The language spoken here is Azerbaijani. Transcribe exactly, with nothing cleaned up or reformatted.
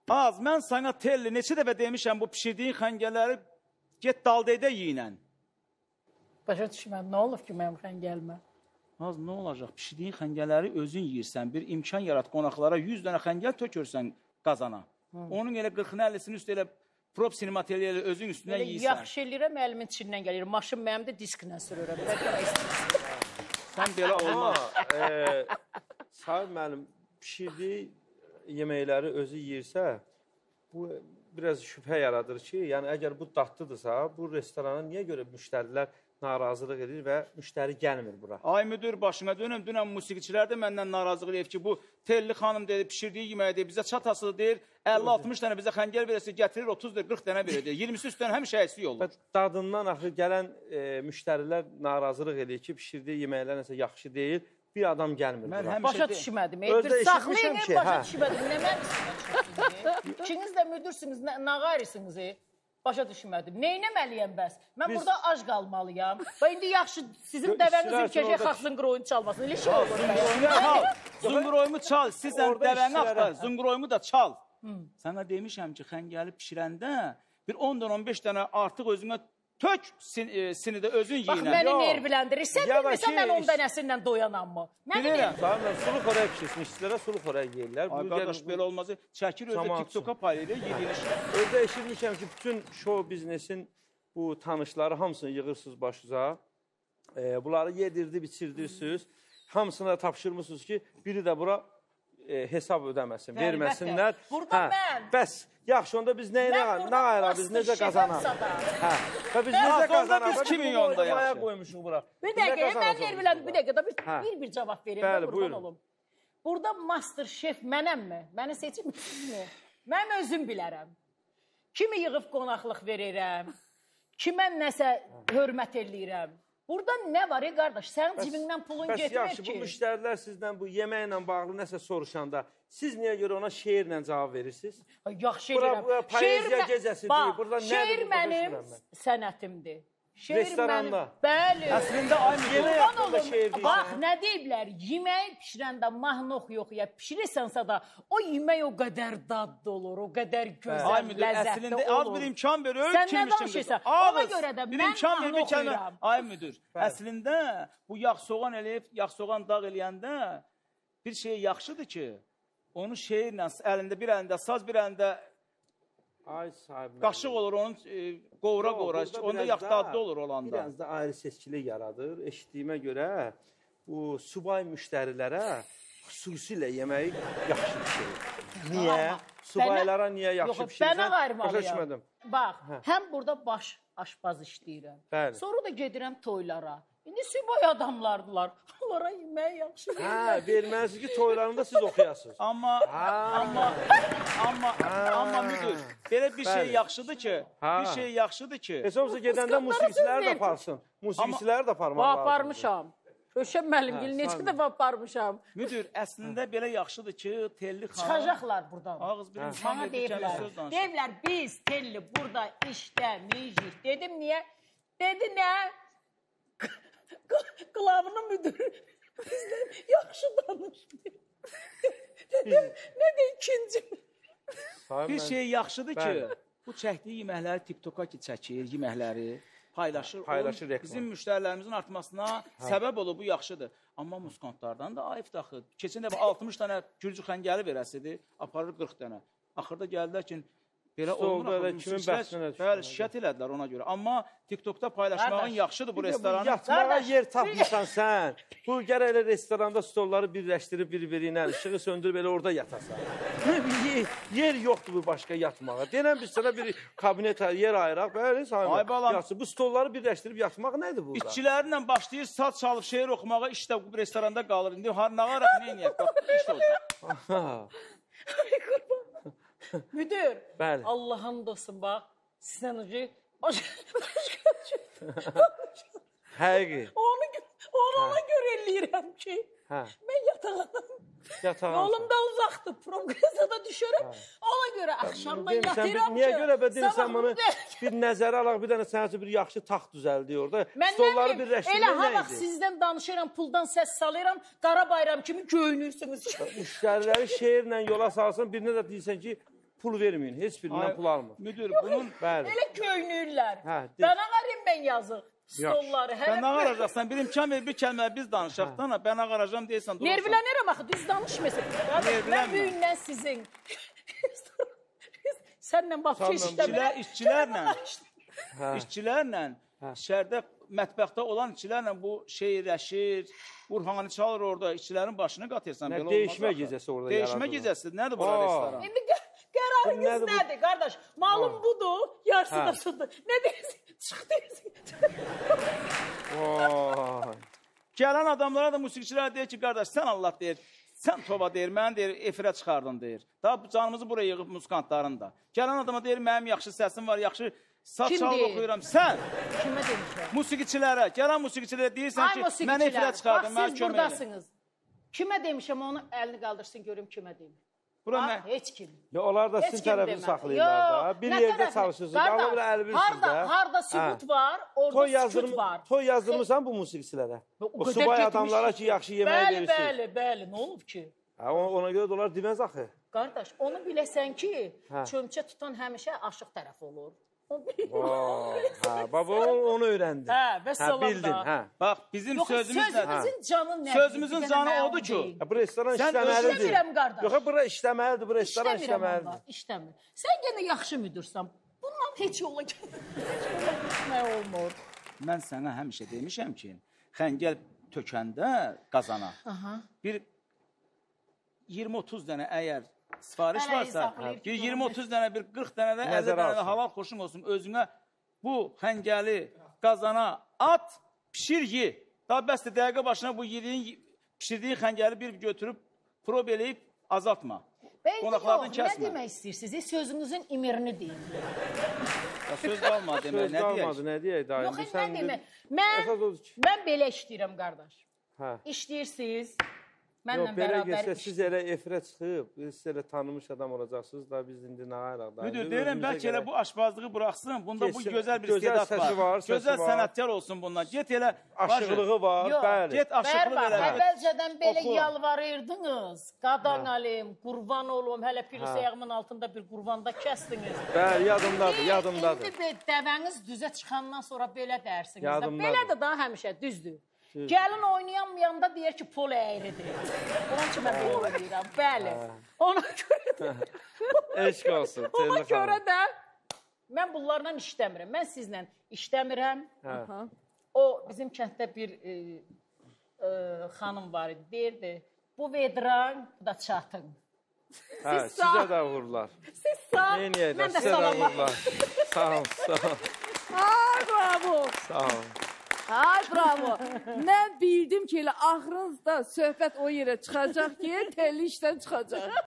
Az, mən sana telli neçə dəfə demişəm bu pişirdiyin xəngələri get daldayda yiyinən. Başa düşməm, nə olub ki mənim xəngəlimə? Az, nə olacaq? Pişirdiyin xəngələri özün yiyirsən, bir imkan yarat qonaqlara, yüz dənə xəngəl tökürsən qazana. Hı. Onun elə qırxını əllisini üstə elə prop sinemateliyələ özün üstündən elə yiyirsən. Yaxşı eləyirəm, əlimin içindən gəlir. Maşın mənim də disklə sürürəm. Sən belə olmaz. e, Sahib mənim pişirdiyi yeməkləri özü yiyirsə, bu biraz şübhə yaradır ki, yəni əgər bu dadlıdırsa, bu restorana niyə görə müştərilər narazılıq edir və müştəri gəlmir bura? Ay müdür, başına dönüm, dünən musiqiçilər də məndən narazılıq edib ki, bu telli xanım dedi, pişirdiyi yeməyi deyir, bizə çatasıdır deyir, əlli altmış dənə bizə xəngəl verəsi gətirir, otuz qırx dənə verir deyir, iyirmisi üstdən həmişə əksik olur. Dadından axı gələn e, müştərilər narazılıq edir ki, pişirdiyi yeməklər nəsə yaxşı deyil, bir adam gəlmir mən bura. Başa düşmədim. Özdə Saxlayın, ki, başa hə. düşmədim. Nə mən düşmədim? İkiniz də müdürsünüz, nə qayrısınız? Başa düşmədim. Neynəməliyəm bəs? Mən Biz... burada ac qalmalıyam. Və indi yaxşı sizin dəvəniz ülkəcə xaxlın qroyunu çalmasın. Elə şey olur. Zunqroyumu çal, sizən dəvəni axtar, zunqroyumu da çal. Sənə demişəm ki, xəngəli pişirəndə bir on dənə on beş dənə artıq özünə tök sin, e, sinidə özün yiyinən. Bax, məni nerviləndirir. Sən bilmirsən mən on dənəsindən doyanam mı? Bilirəm. Sahiblər, sulu xörək pişirsin, işçilərə sulu xörək yeyirlər. Ay qardaş, belə olmaz. Çəkir özdə TikToka paylayır, yedilir. Özdə eşitmişəm ki, bütün show biznesin bu tanışları hamısını yığırsınız başınıza. E, bunları yedirdi, içirdirsiniz. Hamısına tapşırmışsınız ki, biri də bura e, hesab ödəməsin, verməsinlər. Burada mən. Bəs, yaxşı, onda biz nəyə ayıraq, biz necə qazanaq? Hə, və biz necə qazanaq? Biz iki milyonda yaxşı. Qoymuşuq bura. Bir dəqiqə, mən nerviləndim, bir dəqiqə, bir bir cavab vereyim. Bəli, buyurun. Burada Master Chef mənəmmi? Məni seçilmişsiniz. Mən özüm bilərəm. Kimi yığıb qonaqlıq verirəm, kimə nəsə hörmət eləyirəm. Burada nə var, ey qardaş? Sənin cibindən pulun getmir ki. Bəs yaxşı, bu müştərilər sizdən bu yeməklə bağlı nəsə soruşanda, siz niyə görə ona şeirlə cavab verirsiniz? Yaxşı eləyirəm. Bura poeziya gecəsi deyil. Burada şeir mənim sənətimdir. Restoranda. Bəli. Əslində aynı yemək haqqında şeir deyirsən. Bax, nə deyiblər? Yeməyi pişirəndə mahnıq yox ya. Pişirirsənsə da o yemək o qədər dadlı olur, o qədər gözəl, ləzzətli olur. Az bir imkan verir. Sən nə danışırsan? Ona görə də mən mahnıq oxuyuram. Ay müdür, əslində bu yağ soğan eləyib, yağ soğan dağ eləyəndə bir şey yaxşıdır ki, onu şeirlə, əlində bir əlində saz, bir əlində qaşıq olur, onun qovra-qovra, onda yağ dadlı olur olanda. Biraz da ayrı seçkilik yaradır. Eşitdiyimə görə bu subay müştərilərə xüsusilə yeməyi yaxşı pişirir. Niyə? Subaylara niyə yaxşı pişirirsən? Bənə qayırmalıyam. Bax, hə. Həm burada baş aşpaz işləyirəm. Bəli. Sonra da gedirəm toylara. İndi subay adamlardılar. Onlara yeməyi yaxşı verirlər. Hə, verməlisiniz ki, toylarında siz oxuyasınız. Amma, amma, amma, amma müdür, belə bir şey yaxşıdır ki, bir şey yaxşıdır ki. Heç olmasa gedəndə musiqiçiləri də aparsın. Musiqiçiləri də aparmaq lazımdır. Aparmışam. Röşən müəllim, neçə dəfə aparmışam. Müdür, əslində belə yaxşıdır ki, telli xanım... Çıxacaqlar buradan. Ağız bir insan verdi, kələ söz danışır. Deyiblər, biz telli burada işləməyik. Dedim, niyə? Dedi, nə? Qılavını müdür bizdən yaxşı danışdı. Dedim, nə də ikinci? Bir şey yaxşıdır ki, bu çəkdiyi yeməkləri TikToka ki çəkir, yeməkləri paylaşır. Paylaşır reklam. Bizim müştərilərimizin artmasına səbəb olur, bu yaxşıdır. Amma muskantlardan da ayıf daxı. Keçən dəfə altmış dənə gürcü xəngəli verəsidir, aparır qırx dənə. Axırda gəldilər ki, belə olmur. Bəli, şikayət elədilər ona görə. Amma TikTokda paylaşmağın yaxşıdır bu restoranı. Yatmağa yer tapmışsan sən. Bu gərək elə restoranda stolları birləşdirib bir-biri ilə, işığı söndürüb elə orada yatasan. Yer yoxdur bu başqa yatmağa. Denəm biz sənə bir kabinet yer ayıraq. Bəli, sahib. Bu stolları birləşdirib yatmaq nədir burada? İşçilərlə başlayır, saz çalıb, şeir oxumağa, işdə bu restoranda qalır. İndi nağaraq nə eləyək? İş olacaq. Müdür, Bəli. Allah'ın dostum bax, sizdən ucu, Həqiqi. Onu ona görə eləyirəm ki, mən yatağanam. Yolum da uzaqdır, progresada düşərəm. Ona görə axşamdan yatıram ki, niyə görə bədirsən bunu bir nəzərə alaq, bir dənə sənəsi bir yaxşı taxt düzəldi orada. Stolları birləşdirmək elə ha vaxt sizdən danışıram, puldan səs salıram, qara bayram kimi göynürsünüz. Müştəriləri şeirlə yola salsın, birinə də deyirsən ki, pul verməyin, heç birindən Ay, pul almır. Müdür, bunun Bəli. Elə köynürlər. Hə, de- Ben ağarım ben yazıq. Stolları. sən nə qaracaqsan? Bir imkan ver, bir kəlmə biz danışaq da, mən ağaracam deyirsən, durursan. Nervilənirəm axı, düz danışmısın. Mən Nervilənmə. büyündən sizin. Sənlə bax ki, İşçilər, işçilərlə, Hə. işçilərlə, şəhərdə mətbəxdə olan işçilərlə bu şeirləşir, Burhanı çalır orada, işçilərin başını qatırsan. Nə, belə dəyişmə olmaz axı. gecəsi orada Dəyişmə yaradılır. gecəsi, nədir bura Aa. restoran? İndi qə- qərarınız Nədir bu? nədir, qardaş? Malum budur, yarısı da Hə. sudur. Nə deyirsin? Çıx deyirsin. Vay. Gələn adamlara da musiqiçilər deyir ki, qardaş, sən Allah deyir, sən tova deyir, mən deyir, efirə çıxardın deyir. Daha bu canımızı buraya yığıb musikantların da. Gələn adama deyir, mənim yaxşı səsim var, yaxşı saç Kim çalıb deyir? oxuyuram. Sən Kimə demişəm? musiqiçilərə, gələn musiqiçilərə deyirsən Ay ki, musiqiçilər, mən efirə çıxardım, bax mən siz kömək elə. buradasınız. Kimə demişəm, onu əlini qaldırsın, görüm kimə deyim. Bura Ah, mən... heç kim. Ya onlar da Heç sizin kim tərəfini demədi. saxlayırlar da. Yox, Bir nə yerdə tərəfini? çalışırsınız, Qardaş, Allah bilə əl verirsiniz harda, də. harda sübut var, orada Toy sükut yazdırm var. toy yazdırmısan bu musiqiçilərə? O O qədər subay getmiş adamlara ki. ki, yaxşı yemək Bəli, verirsiniz. bəli, bəli, nə olub ki? Ha, ona, ona görə də onlar deməz axı. Qardaş, onu biləsən ki, Hə. çömçə tutan həmişə aşıq tərəf olur. Onu bil- Vay. Ha, baba onu, onu öyrəndin. Hə, vəssalam da. bildin, hə. Bax, bizim Yox, sözümüz nədir? sözümüzün canı nədir? Sözümüzün Bir dənə canı mən odur onu ki, deyim. Ha, bu restoran Sən işləməlidir. İşləmirəm, qardaş. Yox, ha, bura işləməlidir, bu restoran İşləmirəm işləməlidir. onda, işləmir. Sən yenə yaxşı müdürsən. Bundan heç yola getmək olmur. Mən sənə həmişə demişəm ki, xəngəl tökəndə qazana, Aha. bir iyirmi otuz dənə əgər sifariş Hələ varsa, hesablayıb bir ki, iyirmi otuz dənə, bir qırx dənə də, əlli Nəzərə dənə də alsın. halal xoşun olsun, özünə bu xəngəli qazana at, pişir, ye. Daha bəsdir, dəqiqə başına bu yediyin, pişirdiyin xəngəli bir götürüb, prob eləyib, azaltma. Ben Qonaqlardan yox, nə kəsmə. demək istəyirsiniz? Sözünüzün imirini deyin. Ya, söz qalmadı demək, Söz nə qalmadı, deyək? nə deyək dayı? Yox, Bu nə sən demək? bir- Mən, Əsas odur ki- mən belə işləyirəm, qardaş. Hə. İşləyirsiniz, Yox, mənlə belə bərabər gəlsə iş. siz elə efirə çıxıb, siz elə tanınmış adam olacaqsınız da biz indi nə ayıraq da. Müdür, deyirəm, bəlkə elə bu aşbazlığı buraxsın, bunda bu Keçsin. gözəl bir Gözəl istedad səsi var, var. səsi Gözəl var. sənətkar olsun bundan. Get elə, Aşıqlığı var, Yox, bəli. get aşıqlıq Bərbax, elə. əvvəlcədən belə Oxu. yalvarırdınız. Qadan alim, qurban olum, hələ pilis Hə. ayağımın altında bir qurbanda kəsdiniz. Bəli, yadımdadır, yadımdadır. İndi be- dəvəniz düzə çıxandan sonra belə dərsiniz. də. Yadımdadır. Belə də daha həmişə düzdür. Gəlin oynayanmayanda deyir ki, pol əyridir. Onun üçün mən belə oynayıram. Bəli. Ona görə də, Eşq olsun. ona Telli görə xanım. də mən bunlarla işləmirəm. Mən sizlə işləmirəm. Hə. O bizim kənddə bir e, e, xanım var idi. Deyirdi, bu vedran da çatın. Hə, sizə də uğurlar. Siz sağ. Neyniyək də, Mən də sizə də salamlar. uğurlar. Sağ ol, sağ ol, Ay bravo. sağ ol. Ay bravo. Mən bildim ki, elə axırınızda söhbət o yerə çıxacaq ki, telli işdən çıxacaq.